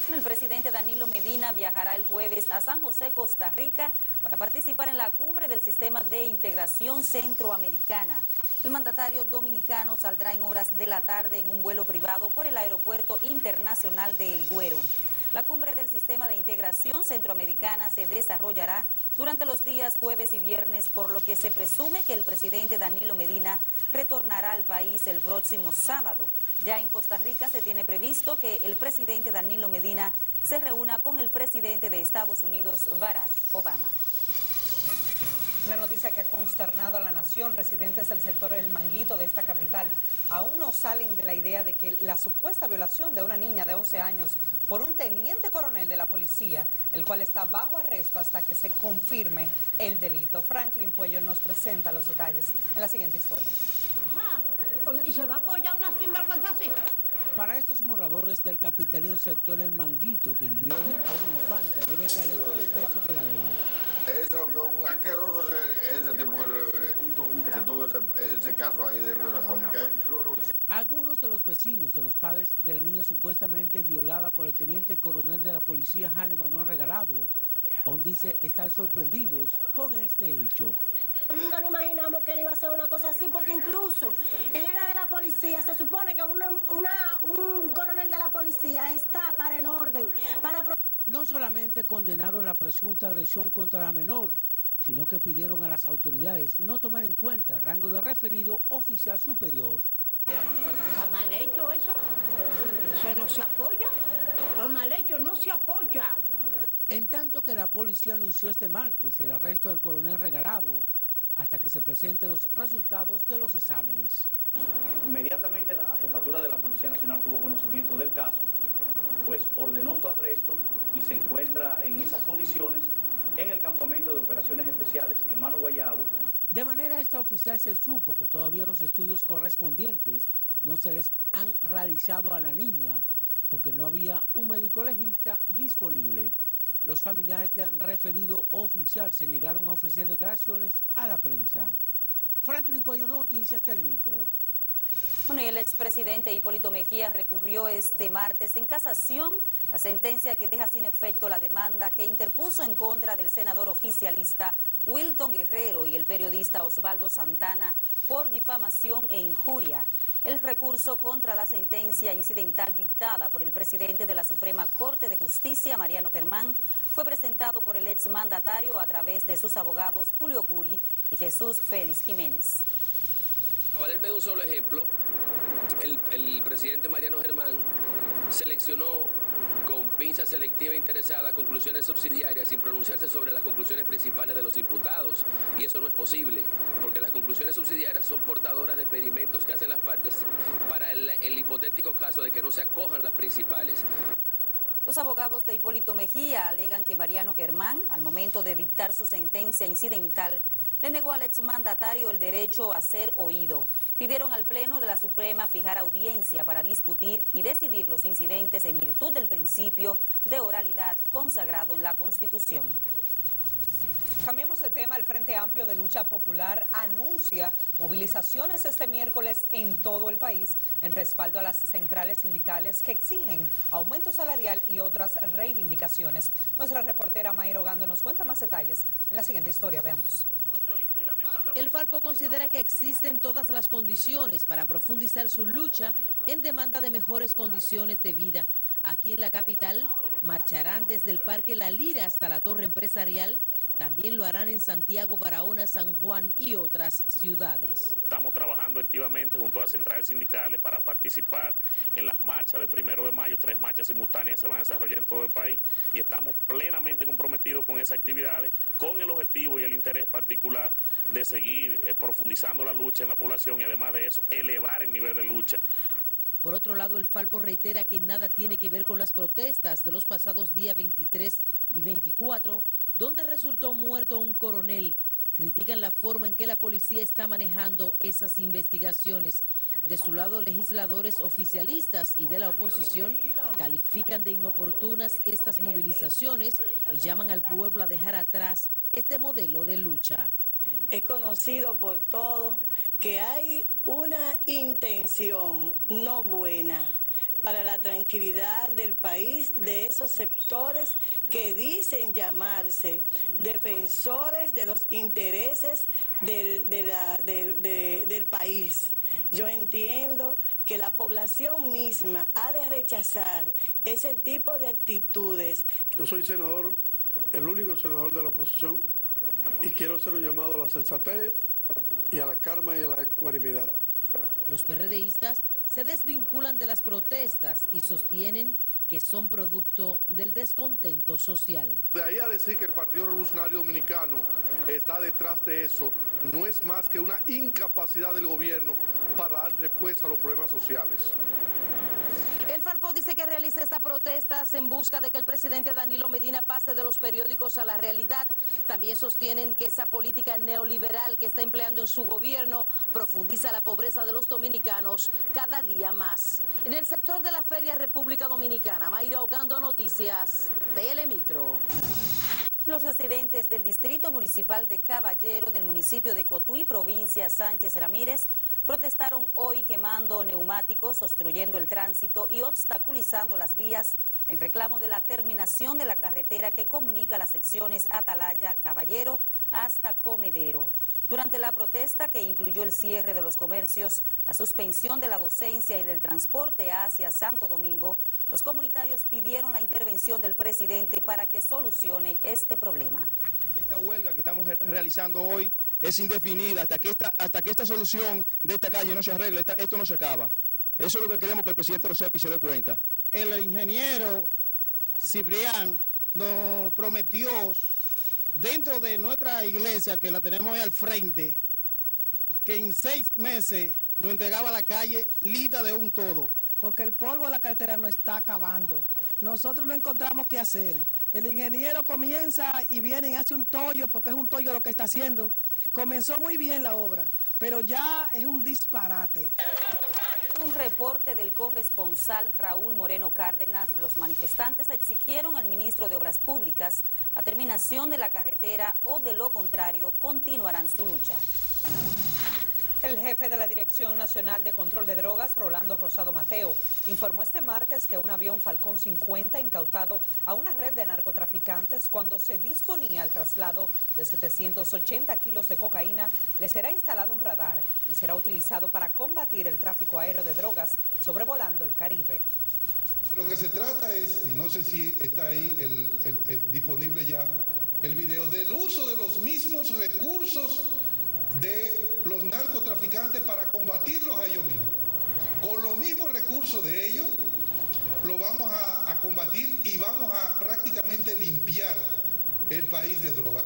El presidente Danilo Medina viajará el jueves a San José, Costa Rica, para participar en la cumbre del Sistema de Integración Centroamericana. El mandatario dominicano saldrá en horas de la tarde en un vuelo privado por el Aeropuerto Internacional de El Güero. La cumbre del Sistema de Integración Centroamericana se desarrollará durante los días jueves y viernes, por lo que se presume que el presidente Danilo Medina retornará al país el próximo sábado. Ya en Costa Rica se tiene previsto que el presidente Danilo Medina se reúna con el presidente de Estados Unidos, Barack Obama. Una noticia que ha consternado a la nación. Residentes del sector El Manguito de esta capital aún no salen de la idea de que la supuesta violación de una niña de 11 años por un teniente coronel de la policía, el cual está bajo arresto hasta que se confirme el delito. Franklin Puello nos presenta los detalles en la siguiente historia. ¿Y se va a apoyar una sinvergüenza así? Para estos moradores del capitalino sector El Manguito, quien viole a un infante debe caer todo el peso de la ley. Eso, que un asqueroso ese tipo que tuvo ese caso ahí de violación. Algunos de los vecinos de los padres de la niña supuestamente violada por el teniente coronel de la policía, Jale Manuel Regalado, aún dice estar sorprendidos con este hecho. Nunca nos imaginamos que él iba a hacer una cosa así, porque incluso él era de la policía. Se supone que un coronel de la policía está para el orden, para... No solamente condenaron la presunta agresión contra la menor, sino que pidieron a las autoridades no tomar en cuenta el rango de referido oficial superior. Está mal hecho eso. Eso no se apoya. Lo mal hecho no se apoya. En tanto que la policía anunció este martes el arresto del coronel Regalado hasta que se presenten los resultados de los exámenes. Inmediatamente la jefatura de la Policía Nacional tuvo conocimiento del caso, pues ordenó su arresto y se encuentra en esas condiciones en el campamento de operaciones especiales en Mano Guayabo. De manera extraoficial se supo que todavía los estudios correspondientes no se les han realizado a la niña porque no había un médico legista disponible. Los familiares del referido oficial se negaron a ofrecer declaraciones a la prensa. Franklin Puello, Noticias Telemicro. Bueno, y el expresidente Hipólito Mejía recurrió este martes en casación la sentencia que deja sin efecto la demanda que interpuso en contra del senador oficialista Wilton Guerrero y el periodista Osvaldo Santana por difamación e injuria. El recurso contra la sentencia incidental dictada por el presidente de la Suprema Corte de Justicia, Mariano Germán, fue presentado por el exmandatario a través de sus abogados Julio Curi y Jesús Félix Jiménez. A valerme de un solo ejemplo, el presidente Mariano Germán seleccionó con pinza selectiva interesada conclusiones subsidiarias sin pronunciarse sobre las conclusiones principales de los imputados, y eso no es posible, porque las conclusiones subsidiarias son portadoras de pedimentos que hacen las partes para el hipotético caso de que no se acojan las principales. Los abogados de Hipólito Mejía alegan que Mariano Germán, al momento de dictar su sentencia incidental, le negó al exmandatario el derecho a ser oído. Pidieron al Pleno de la Suprema fijar audiencia para discutir y decidir los incidentes en virtud del principio de oralidad consagrado en la Constitución. Cambiamos de tema. El Frente Amplio de Lucha Popular anuncia movilizaciones este miércoles en todo el país en respaldo a las centrales sindicales que exigen aumento salarial y otras reivindicaciones. Nuestra reportera Mayra Ogando nos cuenta más detalles en la siguiente historia. Veamos. El Falpo considera que existen todas las condiciones para profundizar su lucha en demanda de mejores condiciones de vida. Aquí en la capital marcharán desde el Parque La Lira hasta la Torre Empresarial. También lo harán en Santiago, Barahona, San Juan y otras ciudades. Estamos trabajando activamente junto a las centrales sindicales para participar en las marchas del 1 de mayo. 3 marchas simultáneas se van a desarrollar en todo el país y estamos plenamente comprometidos con esas actividades, con el objetivo y el interés particular de seguir profundizando la lucha en la población y además de eso elevar el nivel de lucha. Por otro lado, el Falpo reitera que nada tiene que ver con las protestas de los pasados días 23 y 24, donde resultó muerto un coronel. Critican la forma en que la policía está manejando esas investigaciones. De su lado, legisladores oficialistas y de la oposición califican de inoportunas estas movilizaciones y llaman al pueblo a dejar atrás este modelo de lucha. Es conocido por todos que hay una intención no buena para la tranquilidad del país, de esos sectores que dicen llamarse defensores de los intereses del país. Yo entiendo que la población misma ha de rechazar ese tipo de actitudes. Yo soy senador, el único senador de la oposición, y quiero hacer un llamado a la sensatez y a la calma y a la ecuanimidad. Los PRDistas se desvinculan de las protestas y sostienen que son producto del descontento social. De ahí a decir que el Partido Revolucionario Dominicano está detrás de eso, no es más que una incapacidad del gobierno para dar respuesta a los problemas sociales. El Falpo dice que realiza estas protestas en busca de que el presidente Danilo Medina pase de los periódicos a la realidad. También sostienen que esa política neoliberal que está empleando en su gobierno profundiza la pobreza de los dominicanos cada día más. En el sector de la Feria República Dominicana, Mayra Ogando, Noticias, Telemicro. Los residentes del Distrito Municipal de Caballero del municipio de Cotuí, provincia Sánchez Ramírez, protestaron hoy quemando neumáticos, obstruyendo el tránsito y obstaculizando las vías en reclamo de la terminación de la carretera que comunica las secciones Atalaya-Caballero hasta Comedero. Durante la protesta, que incluyó el cierre de los comercios, la suspensión de la docencia y del transporte hacia Santo Domingo, los comunitarios pidieron la intervención del presidente para que solucione este problema. Esta huelga que estamos realizando hoy es indefinida hasta que esta solución de esta calle no se arregle, esto no se acaba. Eso es lo que queremos que el presidente lo sepa y se dé cuenta. El ingeniero Ciprián nos prometió dentro de nuestra iglesia, que la tenemos ahí al frente, que en 6 meses nos entregaba la calle lista de un todo. Porque el polvo de la carretera nos está acabando. Nosotros no encontramos qué hacer. El ingeniero comienza y viene y hace un tollo, porque es un tollo lo que está haciendo. Comenzó muy bien la obra, pero ya es un disparate. Un reporte del corresponsal Raúl Moreno Cárdenas, los manifestantes exigieron al ministro de Obras Públicas la terminación de la carretera o de lo contrario continuarán su lucha. El jefe de la Dirección Nacional de Control de Drogas, Rolando Rosado Mateo, informó este martes que un avión Falcón 50 incautado a una red de narcotraficantes cuando se disponía al traslado de 780 kilos de cocaína, le será instalado un radar y será utilizado para combatir el tráfico aéreo de drogas sobrevolando el Caribe. Lo que se trata es, y no sé si está ahí disponible ya, el video del uso de los mismos recursos de los narcotraficantes para combatirlos a ellos mismos. Con los mismos recursos de ellos lo vamos a combatir y vamos a prácticamente limpiar el país de droga.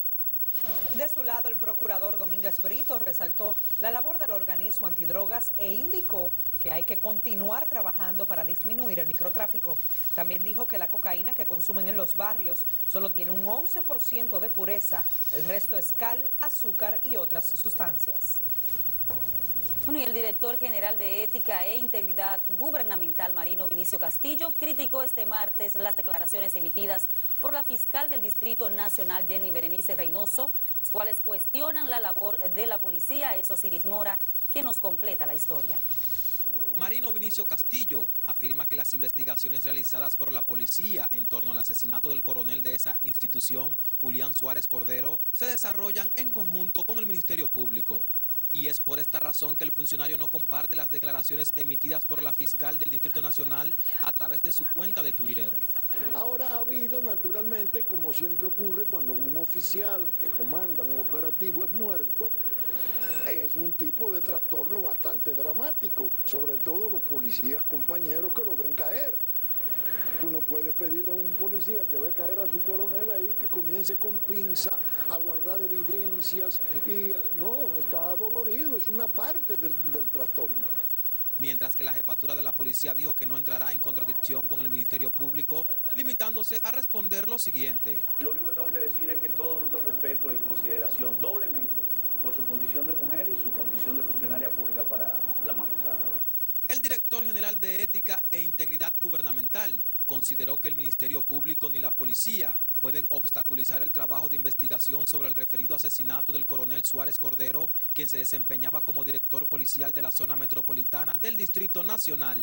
De su lado, el procurador Domínguez Brito resaltó la labor del organismo antidrogas e indicó que hay que continuar trabajando para disminuir el microtráfico. También dijo que la cocaína que consumen en los barrios solo tiene un 11% de pureza, el resto es cal, azúcar y otras sustancias. Bueno, y el director general de Ética e Integridad Gubernamental, Marino Vinicio Castillo, criticó este martes las declaraciones emitidas por la fiscal del Distrito Nacional, Jenny Berenice Reynoso, las cuales cuestionan la labor de la policía. Es Osiris Mora, quien nos completa la historia. Marino Vinicio Castillo afirma que las investigaciones realizadas por la policía en torno al asesinato del coronel de esa institución, Julián Suárez Cordero, se desarrollan en conjunto con el Ministerio Público. Y es por esta razón que el funcionario no comparte las declaraciones emitidas por la fiscal del Distrito Nacional a través de su cuenta de Twitter. Ahora ha habido, naturalmente, como siempre ocurre cuando un oficial que comanda un operativo es muerto, es un tipo de trastorno bastante dramático, sobre todo los policías compañeros que lo ven caer. Tú no puedes pedirle a un policía que ve caer a su coronel ahí que comience con pinza a guardar evidencias y no, está adolorido, es una parte del trastorno. Mientras que la jefatura de la policía dijo que no entrará en contradicción con el Ministerio Público, limitándose a responder lo siguiente. Lo único que tengo que decir es que todo nuestro respeto y consideración doblemente por su condición de mujer y su condición de funcionaria pública para la magistrada. El director general de Ética e Integridad Gubernamental consideró que el Ministerio Público ni la policía pueden obstaculizar el trabajo de investigación sobre el referido asesinato del coronel Suárez Cordero, quien se desempeñaba como director policial de la zona metropolitana del Distrito Nacional.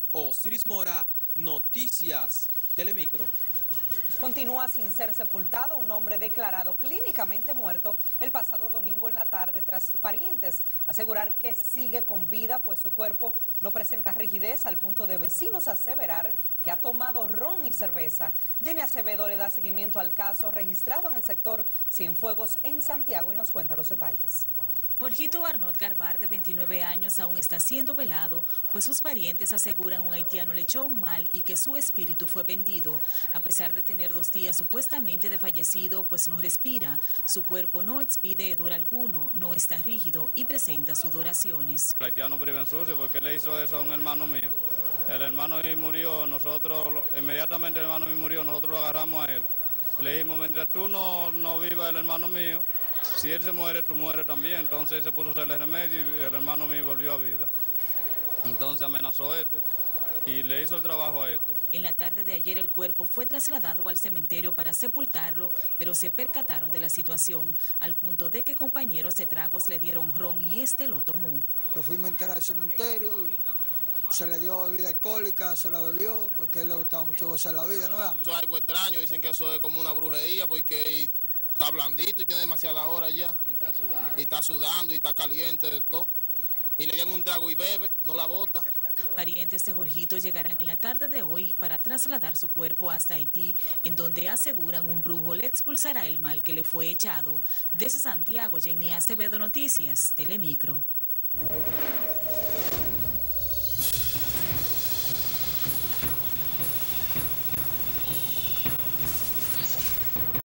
Osiris Mora, Noticias Telemicro. Continúa sin ser sepultado un hombre declarado clínicamente muerto el pasado domingo en la tarde tras parientes asegurar que sigue con vida, pues su cuerpo no presenta rigidez al punto de vecinos aseverar que ha tomado ron y cerveza. Jenny Acevedo le da seguimiento al caso registrado en el sector Cienfuegos en Santiago y nos cuenta los detalles. Jorgito Arnott Garbar, de 29 años, aún está siendo velado, pues sus parientes aseguran un haitiano le echó un mal y que su espíritu fue vendido. A pesar de tener 2 días supuestamente de fallecido, pues no respira, su cuerpo no expide hedor alguno, no está rígido y presenta sudoraciones. El haitiano vive en sucio porque le hizo eso a un hermano mío. El hermano mío murió, inmediatamente el hermano mío murió, nosotros lo agarramos a él. Le dijimos, mientras tú no vivas el hermano mío, si él se muere, tú mueres también. Entonces se puso a hacerle remedio y el hermano mío volvió a vida. Entonces amenazó a este y le hizo el trabajo a este. En la tarde de ayer el cuerpo fue trasladado al cementerio para sepultarlo, pero se percataron de la situación, al punto de que compañeros de tragos le dieron ron y este lo tomó. Lo fuimos a enterrar al cementerio y se le dio bebida alcohólica, se la bebió, porque a él le gustaba mucho gozar la vida, ¿no? Eso es algo extraño, dicen que eso es como una brujería porque está blandito y tiene demasiada hora ya. Y está sudando y está caliente de todo. Y le dan un trago y bebe, no la bota. Parientes de Jorgito llegarán en la tarde de hoy para trasladar su cuerpo hasta Haití, en donde aseguran un brujo le expulsará el mal que le fue echado. Desde Santiago, Jenny Acevedo, Noticias Telemicro.